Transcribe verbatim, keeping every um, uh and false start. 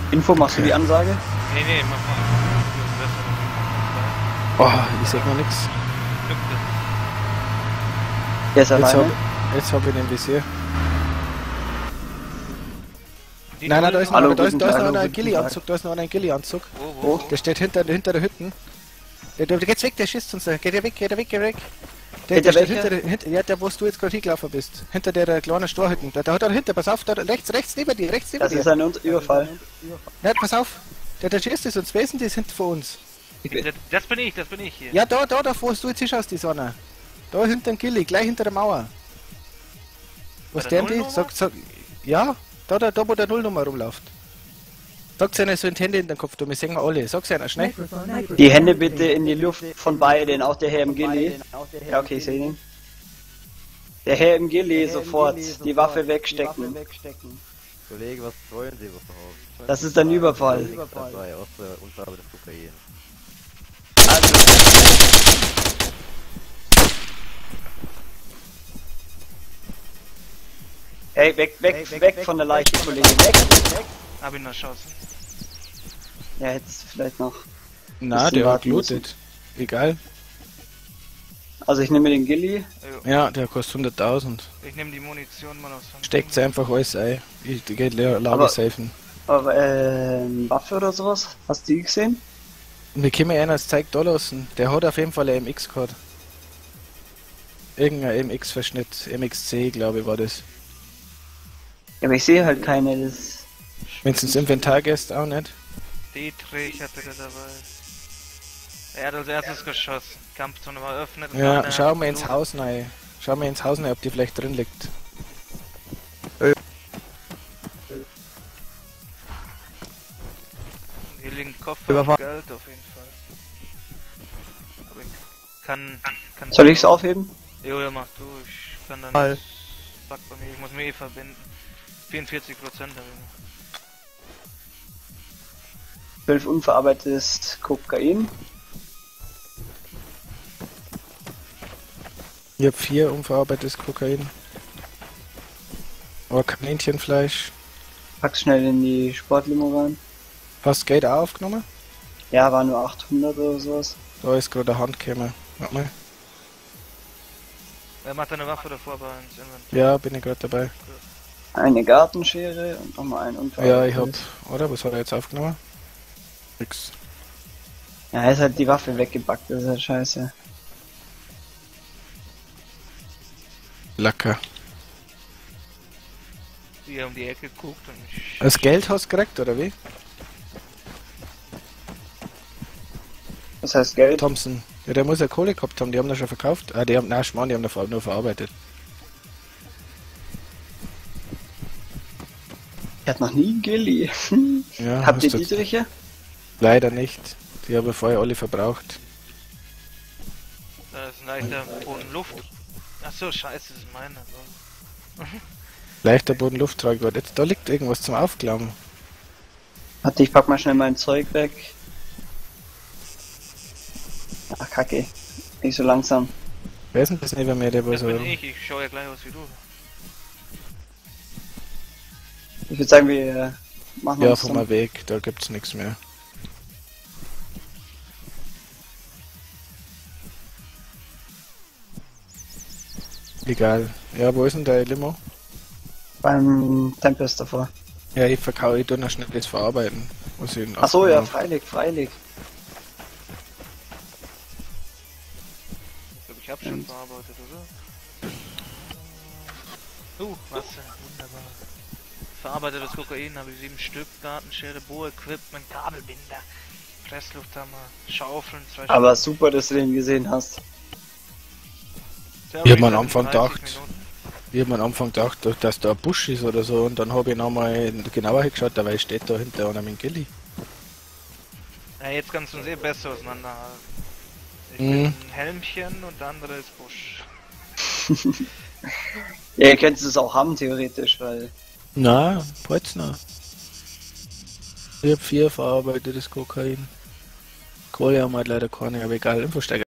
Info, machst Okay. du die Ansage? Nee, nee, mach mal. Oh, ich seh noch nix. Der ist Jetzt alleine. hab, jetzt hab ich den Visier. Die Nein, nein, da ist noch Hallo, einer, da ist, guten da ist Tag, noch hallo, einer guten Gilly-Anzug, da ist noch einer ein Gilly-Anzug. Wo, Wo? wo? Der steht hinter, hinter der Hütten. Der, der, der geht's weg, der schießt uns da. Geht der weg, geht der weg, geht der weg. Der, der Hinter steht welcher? hinter, der- hinter, ja, der, wo du jetzt gerade hingelaufen bist. Hinter der, der kleinen Storhütten. Da, da hat er hinter, pass auf, da rechts, rechts neben dir, rechts neben Das dir. ist ein Unter- Überfall. Ja, pass auf. Der, der schießt ist uns wesen, die ist hinter vor uns. Das, das bin ich, das bin ich hier. Ja, da, da, da, wo du jetzt hinschaust, die Sonne. Da hinter dem Gilly, gleich hinter der Mauer. Was Bei der der die? Nullnummer? Sag, sag, ja, da, da, da, wo der Nullnummer rumläuft. Sag's einer so in die Hände in den Kopf, du, wir singen wir alle. Sag's einer schnell. Die Hände bitte in die Luft von beiden, auch der Herr im Gilly. Ja, okay, ich sehe ihn. Der Herr im Gilly sofort die Waffe wegstecken. Kollege, was wollen Sie überhaupt? Das ist ein Überfall. Dabei, außer Unfarbe des Kokain. Hey, weg, weg, weg von der Leiche, Kollege, weg, weg. Hab ihn noch geschossen. Ja, hättest du vielleicht noch. Na, Bisschen der hat warten müssen. gelootet. Egal. Also ich nehme den Gilly. Jo. Ja, der kostet hunderttausend. Ich nehme die Munition mal aus. dem Steckt's Ding. einfach alles ein. Ich die geht leer, Lager Aber- safen. Aber ähm, Waffe oder sowas? Hast du die gesehen? Wir können einer das Zeug da lassen. Der hat auf jeden Fall ein M X gehabt. Irgendein M X-Verschnitt. M X C, glaube ich, war das. Ja, aber ich sehe halt keine. Das Wenn's ins Inventar gehst, auch nicht. Dietrich hatte der dabei. Er hat als erstes geschossen. Kampfzone war eröffnet. und Ja, einer schau hat mal ins gelootet. Haus rein. Schau mal ins Haus rein, ob die vielleicht drin liegt. Hier liegen Koffer und Überfahren. Geld auf jeden Fall. Aber ich kann... kann soll ich's aufheben? Jo, ja, mach du. Ich kann dann... Mal. Fuck bei mir. Ich muss mich eh verbinden. vierundvierzig Prozent habe ich noch. zwölf unverarbeitetes Kokain. Ich hab vier unverarbeitetes Kokain. Aber Kaninchenfleisch. Pack's schnell in die Sportlimo rein. Hast Geld auch aufgenommen? Ja, war nur achthundert oder sowas. Da ist gerade eine Hand gekommen. Warte mal. Wer macht eine Waffe davor bei uns? Inventar? Ja, bin ich gerade dabei. Eine Gartenschere und nochmal ein Unfall. Ja, ich hab. Oder? Was hat er jetzt aufgenommen? Nix. Ja, er ist halt die Waffe weggepackt, das ist halt scheiße. Lecker. Die um die Ecke guckt und ich... Das Geld hast du gekriegt, oder wie? Das heißt Geld. Thompson. Ja, der muss ja Kohle gehabt haben, die haben das schon verkauft. Ah, die haben, na, Schmarrn, die haben das nur verarbeitet. Ich hatte noch nie einen Gilly. Ja, Habt ihr hast du- Dietriche? Leider nicht. Die haben wir vorher alle verbraucht. Da ist ein leichter Bodenluft. Achso, scheiße, das ist meine. So. Leichter Bodenlufttrag war jetzt. Da liegt irgendwas zum Aufklappen. Warte, ich pack mal schnell mein Zeug weg. Ach, kacke. Nicht so langsam. Wer ist denn das neben mir, der wo Das so. bin ich, ich schau ja gleich aus wie du. Ich würde sagen, wir machen Ja, uns von dann- mal weg, da gibt's nichts mehr. Egal. Ja, wo ist denn der Limo? beim Tempest davor. Ja, ich verkaufe, ich tu noch schnell das verarbeiten. Was ich Ach so, ja, aufgenommen freilich, freilich. Ich glaube, ich hab schon Und- verarbeitet, oder? Uh, was denn? Wunderbar. Verarbeitetes Kokain habe ich sieben Stück, Gartenschere, Bohr-Equipment, Kabelbinder, Presslufthammer, Schaufeln, zwei Aber super, dass du den gesehen hast. Stück. Ich hab mir am in Anfang dreißig gedacht, Minuten. Ich hab mir am Anfang gedacht, dass da ein Busch ist oder so, und dann habe ich nochmal genauer hingeschaut, dabei steht da hinter einer mit Gilly. Ja, jetzt kannst du uns eh besser auseinanderhalten. Ich Mhm. bin ein Helmchen und der andere ist Busch. Ja, ihr könnt es auch haben, theoretisch, weil... Na, halt's noch. Ich hab vier verarbeitetes Kokain. Kohle haben wir halt leider keine, aber egal, Infosteiger.